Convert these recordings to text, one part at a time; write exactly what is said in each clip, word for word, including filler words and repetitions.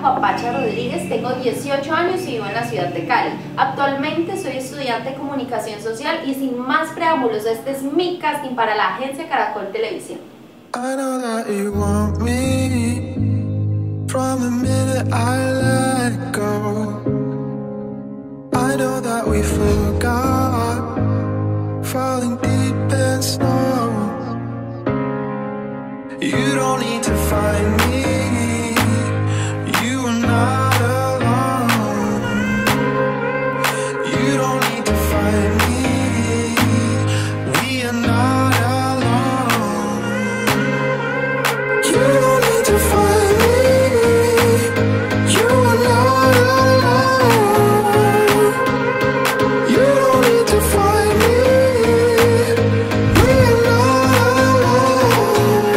Papacha Rodríguez, tengo dieciocho años y vivo en la ciudad de Cali. Actualmente soy estudiante de comunicación social y sin más preámbulos, este es mi casting para la agencia Caracol Televisión. I know that you want me from the minute I let go. I know that we forgot, falling deep in snow. You don't need to find me, you are not alone. You don't need to find me, we are not alone. You don't need to find me, you are not alone. You don't need to find me, we are not alone.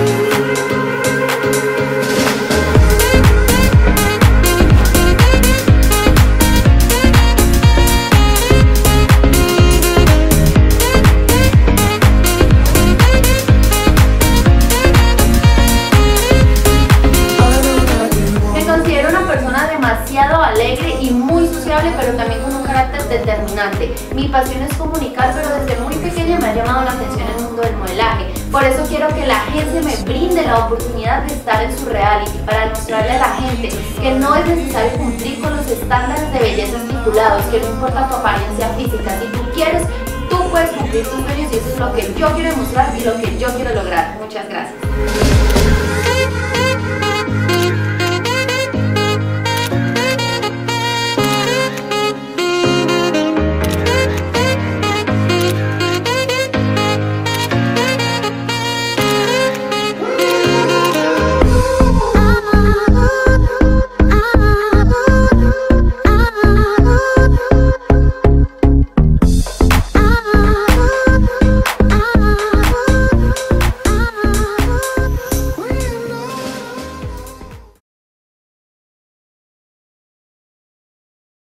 Me considero una persona demasiado alegre y muy sociable, pero también con un carácter determinante. Mi pasión es comunicar, pero desde muy pequeña me ha llamado la atención el mundo del modelaje. Por eso quiero que la agencia me brinde la oportunidad de estar en su reality, para demostrarle a la gente que no es necesario cumplir con los estándares de belleza estipulados, que no importa tu apariencia física. Si tú quieres, tú puedes cumplir tus sueños, y eso es lo que yo quiero demostrar y lo que yo quiero lograr. Muchas gracias.